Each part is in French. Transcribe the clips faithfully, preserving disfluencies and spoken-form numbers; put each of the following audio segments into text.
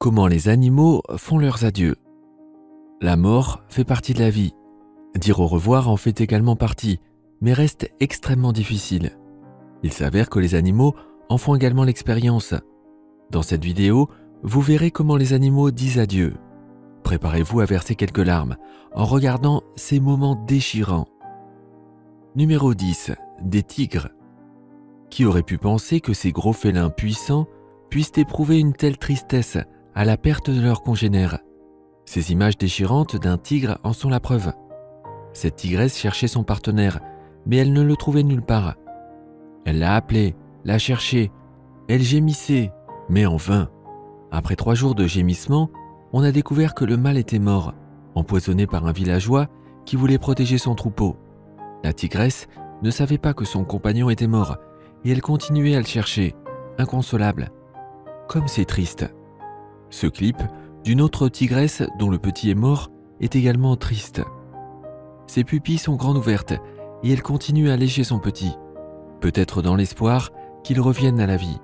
Comment les animaux font leurs adieux. La mort fait partie de la vie. Dire au revoir en fait également partie, mais reste extrêmement difficile. Il s'avère que les animaux en font également l'expérience. Dans cette vidéo, vous verrez comment les animaux disent adieu. Préparez-vous à verser quelques larmes en regardant ces moments déchirants. Numéro dix. Des tigres. Qui aurait pu penser que ces gros félins puissants puissent éprouver une telle tristesse à la perte de leurs congénères? Ces images déchirantes d'un tigre en sont la preuve. Cette tigresse cherchait son partenaire, mais elle ne le trouvait nulle part. Elle l'a appelé, l'a cherché, elle gémissait, mais en vain. Après trois jours de gémissements, on a découvert que le mâle était mort, empoisonné par un villageois qui voulait protéger son troupeau. La tigresse ne savait pas que son compagnon était mort, et elle continuait à le chercher, inconsolable. Comme c'est triste. Ce clip d'une autre tigresse dont le petit est mort est également triste. Ses pupilles sont grandes ouvertes et elle continue à lécher son petit, peut-être dans l'espoir qu'il revienne à la vie.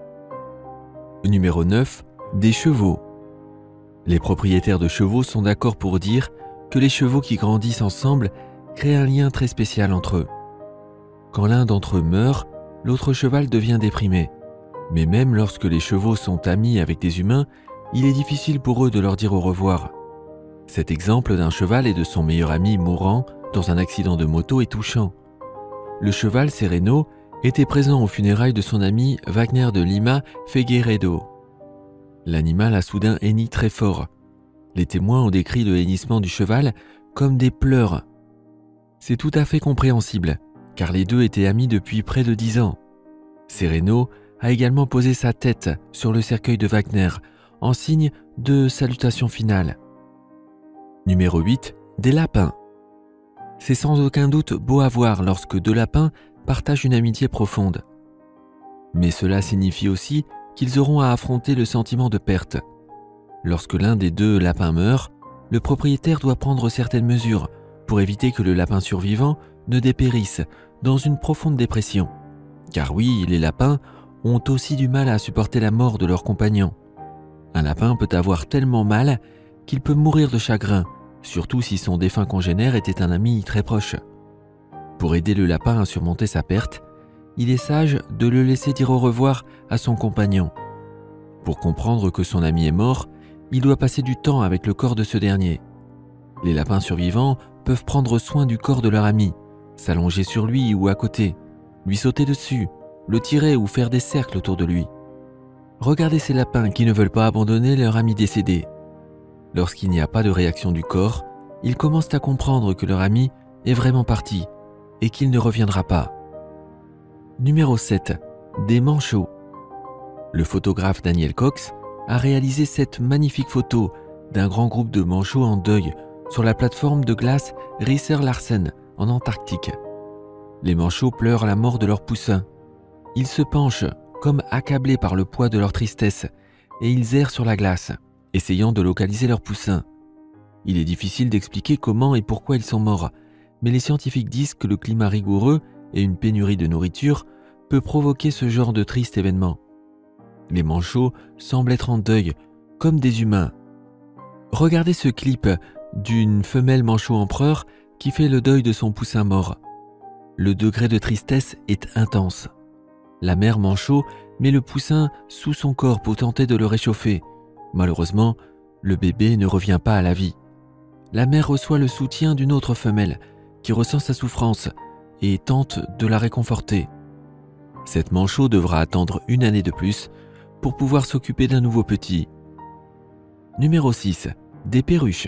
Numéro neuf. Des chevaux. Les propriétaires de chevaux sont d'accord pour dire que les chevaux qui grandissent ensemble créent un lien très spécial entre eux. Quand l'un d'entre eux meurt, l'autre cheval devient déprimé. Mais même lorsque les chevaux sont amis avec des humains, il est difficile pour eux de leur dire au revoir. Cet exemple d'un cheval et de son meilleur ami mourant dans un accident de moto est touchant. Le cheval Sereno était présent aux funérailles de son ami Wagner de Lima Figueiredo. L'animal a soudain henni très fort. Les témoins ont décrit le hennissement du cheval comme des pleurs. C'est tout à fait compréhensible, car les deux étaient amis depuis près de dix ans. Sereno a également posé sa tête sur le cercueil de Wagner, en signe de salutation finale. Numéro huit. Des lapins. C'est sans aucun doute beau à voir lorsque deux lapins partagent une amitié profonde. Mais cela signifie aussi qu'ils auront à affronter le sentiment de perte. Lorsque l'un des deux lapins meurt, le propriétaire doit prendre certaines mesures pour éviter que le lapin survivant ne dépérisse dans une profonde dépression. Car oui, les lapins ont aussi du mal à supporter la mort de leur compagnon. Un lapin peut avoir tellement mal qu'il peut mourir de chagrin, surtout si son défunt congénère était un ami très proche. Pour aider le lapin à surmonter sa perte, il est sage de le laisser dire au revoir à son compagnon. Pour comprendre que son ami est mort, il doit passer du temps avec le corps de ce dernier. Les lapins survivants peuvent prendre soin du corps de leur ami, s'allonger sur lui ou à côté, lui sauter dessus, le tirer ou faire des cercles autour de lui. Regardez ces lapins qui ne veulent pas abandonner leur ami décédé. Lorsqu'il n'y a pas de réaction du corps, ils commencent à comprendre que leur ami est vraiment parti et qu'il ne reviendra pas. Numéro sept. Des manchots. Le photographe Daniel Cox a réalisé cette magnifique photo d'un grand groupe de manchots en deuil sur la plateforme de glace Risser-Larsen en Antarctique. Les manchots pleurent la mort de leur poussin. Ils se penchent comme accablés par le poids de leur tristesse et ils errent sur la glace, essayant de localiser leur poussin. Il est difficile d'expliquer comment et pourquoi ils sont morts, mais les scientifiques disent que le climat rigoureux et une pénurie de nourriture peut provoquer ce genre de triste événement. Les manchots semblent être en deuil, comme des humains. Regardez ce clip d'une femelle manchot empereur qui fait le deuil de son poussin mort. Le degré de tristesse est intense. La mère manchot met le poussin sous son corps pour tenter de le réchauffer. Malheureusement, le bébé ne revient pas à la vie. La mère reçoit le soutien d'une autre femelle qui ressent sa souffrance et tente de la réconforter. Cette manchot devra attendre une année de plus pour pouvoir s'occuper d'un nouveau petit. Numéro six. Des perruches.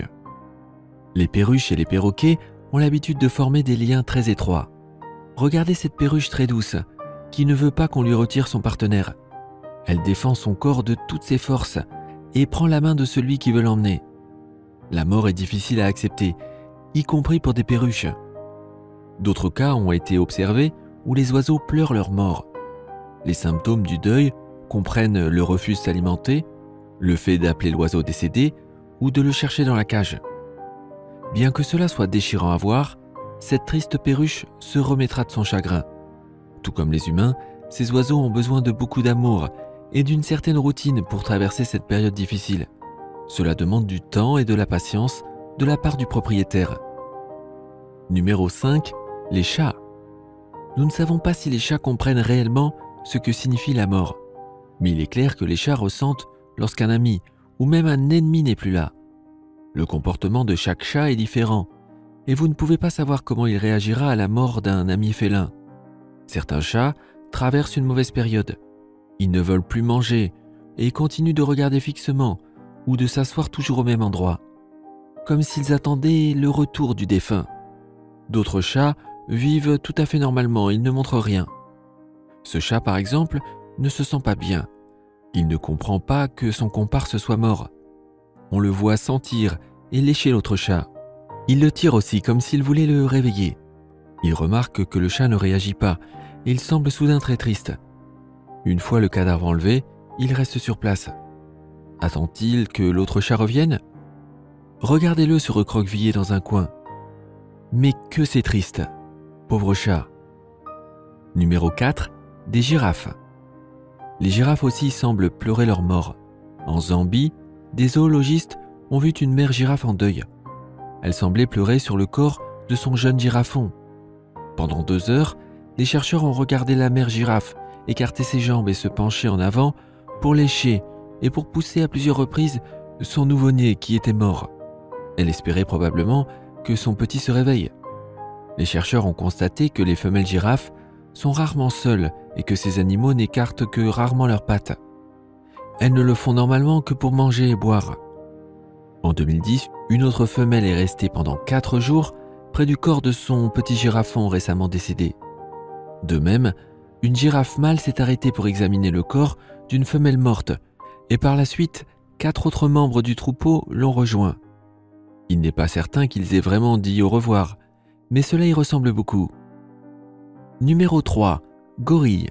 Les perruches et les perroquets ont l'habitude de former des liens très étroits. Regardez cette perruche très douce qui ne veut pas qu'on lui retire son partenaire. Elle défend son corps de toutes ses forces et prend la main de celui qui veut l'emmener. La mort est difficile à accepter, y compris pour des perruches. D'autres cas ont été observés où les oiseaux pleurent leur mort. Les symptômes du deuil comprennent le refus de s'alimenter, le fait d'appeler l'oiseau décédé ou de le chercher dans la cage. Bien que cela soit déchirant à voir, cette triste perruche se remettra de son chagrin. Tout comme les humains, ces oiseaux ont besoin de beaucoup d'amour et d'une certaine routine pour traverser cette période difficile. Cela demande du temps et de la patience de la part du propriétaire. Numéro cinq. Les chats. Nous ne savons pas si les chats comprennent réellement ce que signifie la mort, mais il est clair que les chats ressentent lorsqu'un ami ou même un ennemi n'est plus là. Le comportement de chaque chat est différent, et vous ne pouvez pas savoir comment il réagira à la mort d'un ami félin. Certains chats traversent une mauvaise période. Ils ne veulent plus manger et continuent de regarder fixement ou de s'asseoir toujours au même endroit, comme s'ils attendaient le retour du défunt. D'autres chats vivent tout à fait normalement, ils ne montrent rien. Ce chat, par exemple, ne se sent pas bien. Il ne comprend pas que son comparse soit mort. On le voit sentir et lécher l'autre chat. Il le tire aussi comme s'il voulait le réveiller. Il remarque que le chat ne réagit pas et il semble soudain très triste. Une fois le cadavre enlevé, il reste sur place. Attend-il que l'autre chat revienne? Regardez-le se recroqueviller dans un coin. Mais que c'est triste, pauvre chat. Numéro quatre. Des girafes. Les girafes aussi semblent pleurer leur mort. En Zambie, des zoologistes ont vu une mère girafe en deuil. Elle semblait pleurer sur le corps de son jeune girafon. Pendant deux heures, les chercheurs ont regardé la mère girafe écarter ses jambes et se pencher en avant pour lécher et pour pousser à plusieurs reprises son nouveau-né qui était mort. Elle espérait probablement que son petit se réveille. Les chercheurs ont constaté que les femelles girafes sont rarement seules et que ces animaux n'écartent que rarement leurs pattes. Elles ne le font normalement que pour manger et boire. En deux mille dix, une autre femelle est restée pendant quatre jours près du corps de son petit girafon récemment décédé. De même, une girafe mâle s'est arrêtée pour examiner le corps d'une femelle morte et par la suite, quatre autres membres du troupeau l'ont rejoint. Il n'est pas certain qu'ils aient vraiment dit au revoir, mais cela y ressemble beaucoup. Numéro trois. Gorille.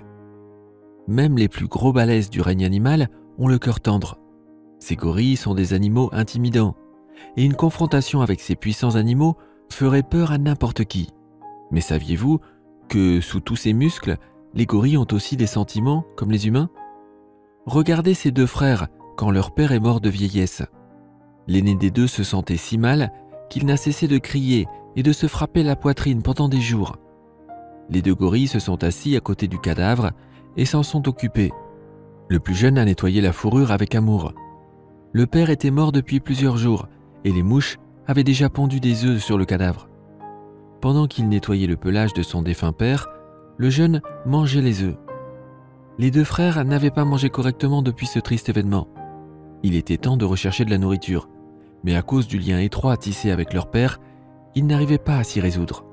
Même les plus gros balèzes du règne animal ont le cœur tendre. Ces gorilles sont des animaux intimidants, et une confrontation avec ces puissants animaux ferait peur à n'importe qui. Mais saviez-vous que sous tous ces muscles, les gorilles ont aussi des sentiments comme les humains? Regardez ces deux frères quand leur père est mort de vieillesse. L'aîné des deux se sentait si mal qu'il n'a cessé de crier et de se frapper la poitrine pendant des jours. Les deux gorilles se sont assis à côté du cadavre et s'en sont occupés. Le plus jeune a nettoyé la fourrure avec amour. Le père était mort depuis plusieurs jours et les mouches avaient déjà pondu des œufs sur le cadavre. Pendant qu'il nettoyait le pelage de son défunt père, le jeune mangeait les œufs. Les deux frères n'avaient pas mangé correctement depuis ce triste événement. Il était temps de rechercher de la nourriture, mais à cause du lien étroit tissé avec leur père, ils n'arrivaient pas à s'y résoudre.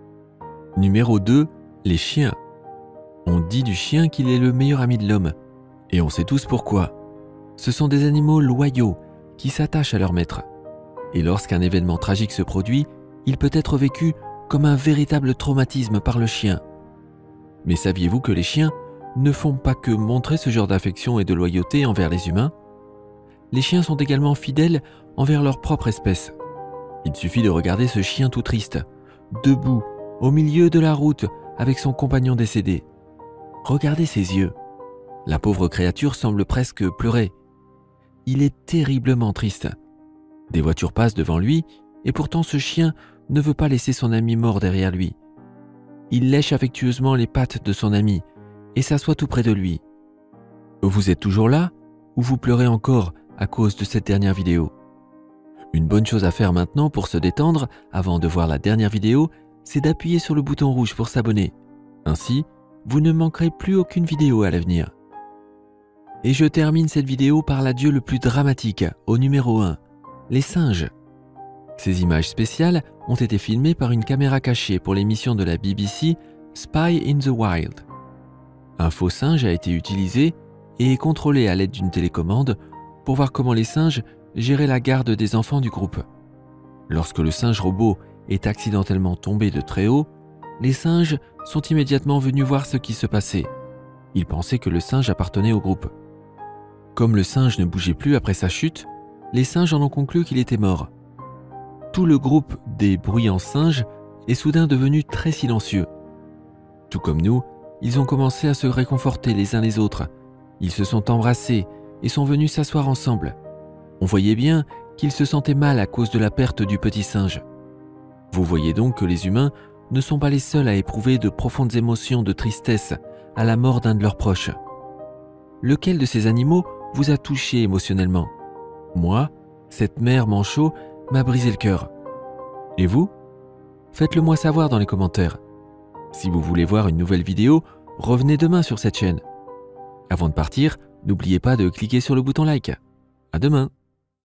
Numéro deux. Les chiens. On dit du chien qu'il est le meilleur ami de l'homme, et on sait tous pourquoi. Ce sont des animaux loyaux qui s'attachent à leur maître. Et lorsqu'un événement tragique se produit, il peut être vécu comme un véritable traumatisme par le chien. Mais saviez-vous que les chiens ne font pas que montrer ce genre d'affection et de loyauté envers les humains? Les chiens sont également fidèles envers leur propre espèce. Il suffit de regarder ce chien tout triste, debout, au milieu de la route, avec son compagnon décédé. Regardez ses yeux. La pauvre créature semble presque pleurer. Il est terriblement triste. Des voitures passent devant lui, et pourtant ce chien ne veut pas laisser son ami mort derrière lui. Il lèche affectueusement les pattes de son ami et s'assoit tout près de lui. Vous êtes toujours là ou vous pleurez encore à cause de cette dernière vidéo? Une bonne chose à faire maintenant pour se détendre avant de voir la dernière vidéo, c'est d'appuyer sur le bouton rouge pour s'abonner. Ainsi, vous ne manquerez plus aucune vidéo à l'avenir. Et je termine cette vidéo par l'adieu le plus dramatique, au numéro un, les singes. Ces images spéciales ont été filmées par une caméra cachée pour l'émission de la B B C Spy in the Wild. Un faux singe a été utilisé et est contrôlé à l'aide d'une télécommande pour voir comment les singes géraient la garde des enfants du groupe. Lorsque le singe robot est accidentellement tombé de très haut, les singes sont immédiatement venus voir ce qui se passait. Ils pensaient que le singe appartenait au groupe. Comme le singe ne bougeait plus après sa chute, les singes en ont conclu qu'il était mort. Tout le groupe des bruyants singes est soudain devenu très silencieux. Tout comme nous, ils ont commencé à se réconforter les uns les autres. Ils se sont embrassés et sont venus s'asseoir ensemble. On voyait bien qu'il se sentait mal à cause de la perte du petit singe. Vous voyez donc que les humains ne sont pas les seuls à éprouver de profondes émotions de tristesse à la mort d'un de leurs proches. Lequel de ces animaux vous a touché émotionnellement? Moi, cette mère manchot m'a brisé le cœur. Et vous? Faites-le moi savoir dans les commentaires. Si vous voulez voir une nouvelle vidéo, revenez demain sur cette chaîne. Avant de partir, n'oubliez pas de cliquer sur le bouton like. À demain!